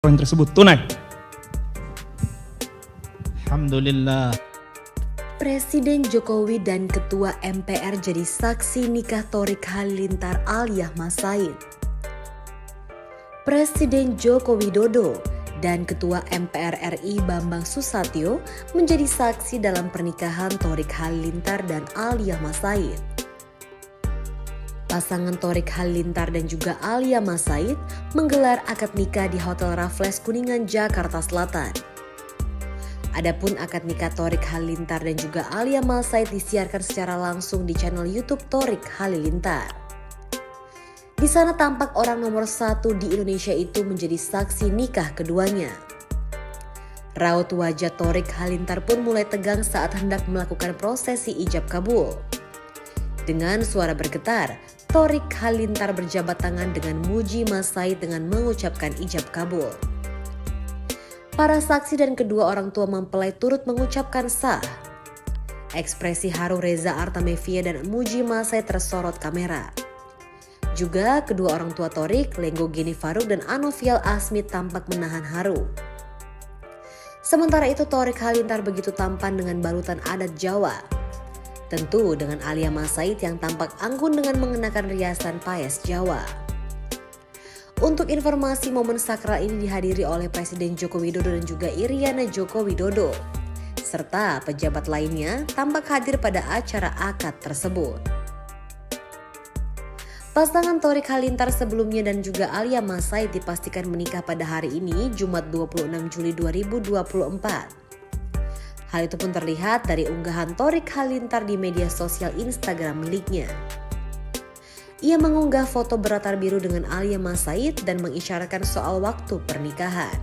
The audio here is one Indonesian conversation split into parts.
poin tersebut tunai. Alhamdulillah. Presiden Jokowi dan Ketua MPR jadi saksi nikah Thoriq Halilintar Aliyah Mas Said. Presiden Joko Widodo dan Ketua MPR RI Bambang Susatyo menjadi saksi dalam pernikahan Thoriq Halilintar dan Aliyah Mas Said. Pasangan Thoriq Halilintar dan juga Aliyah Mas Said menggelar akad nikah di Hotel Raffles Kuningan, Jakarta Selatan. Adapun akad nikah Thoriq Halilintar dan juga Aliyah Mas Said disiarkan secara langsung di channel YouTube Thoriq Halilintar. Di sana tampak orang nomor 1 di Indonesia itu menjadi saksi nikah keduanya. Raut wajah Thoriq Halilintar pun mulai tegang saat hendak melakukan prosesi ijab kabul. Dengan suara bergetar, Thoriq Halilintar berjabat tangan dengan muji Mas Said dengan mengucapkan ijab kabul. Para saksi dan kedua orang tua mempelai turut mengucapkan sah. Ekspresi haru Reza Artamevia dan muji Mas Said tersorot kamera. Juga kedua orang tua Thoriq, Lenggo Geni Faruk dan Anovial Asmit tampak menahan haru. Sementara itu Thoriq Halilintar begitu tampan dengan balutan adat Jawa. Tentu dengan Aliyah Mas Said yang tampak anggun dengan mengenakan riasan paes Jawa. Untuk informasi, momen sakral ini dihadiri oleh Presiden Joko Widodo dan juga Iriana Joko Widodo. Serta pejabat lainnya tampak hadir pada acara akad tersebut. Pasangan Thoriq Halilintar sebelumnya dan juga Aliyah Mas Said dipastikan menikah pada hari ini, Jumat 26 Juli 2024. Hal itu pun terlihat dari unggahan Thoriq Halilintar di media sosial Instagram miliknya. Ia mengunggah foto berlatar biru dengan Aliyah Mas Said dan mengisyaratkan soal waktu pernikahan.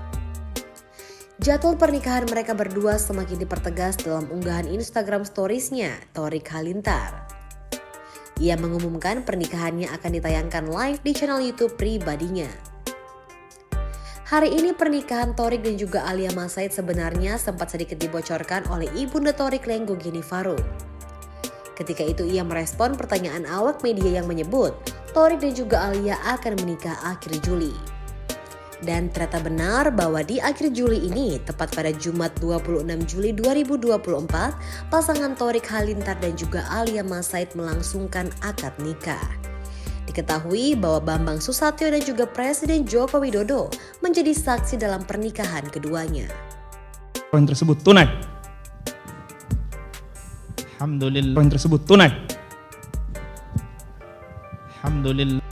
Jadwal pernikahan mereka berdua semakin dipertegas dalam unggahan Instagram Stories-nya Thoriq Halilintar. Ia mengumumkan pernikahannya akan ditayangkan live di channel YouTube pribadinya. Hari ini pernikahan Thoriq dan juga Aliyah Mas Said sebenarnya sempat sedikit dibocorkan oleh ibunda Thoriq, Lenggo Geni Faruk. Ketika itu ia merespon pertanyaan awak media yang menyebut Thoriq dan juga Aliyah akan menikah akhir Juli. Dan ternyata benar bahwa di akhir Juli ini, tepat pada Jumat 26 Juli 2024, pasangan Thoriq Halilintar dan juga Aliyah Mas Said melangsungkan akad nikah. Diketahui bahwa Bambang Susatyo dan juga Presiden Joko Widodo menjadi saksi dalam pernikahan keduanya. Poin tersebut tunai. Alhamdulillah. Poin tersebut tunai. Alhamdulillah.